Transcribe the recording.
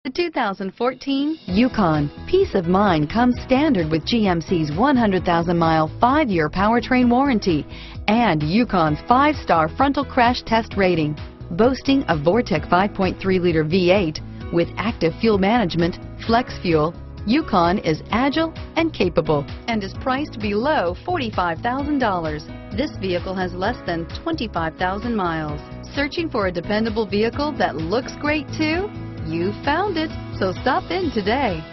The 2014 Yukon. Peace of mind comes standard with GMC's 100,000-mile, 5-year powertrain warranty and Yukon's 5-star frontal crash test rating. Boasting a Vortec 5.3-liter V8 with active fuel management, flex fuel, Yukon is agile and capable and is priced below $45,000. This vehicle has less than 25,000 miles. Searching for a dependable vehicle that looks great too? You found it, so stop in today.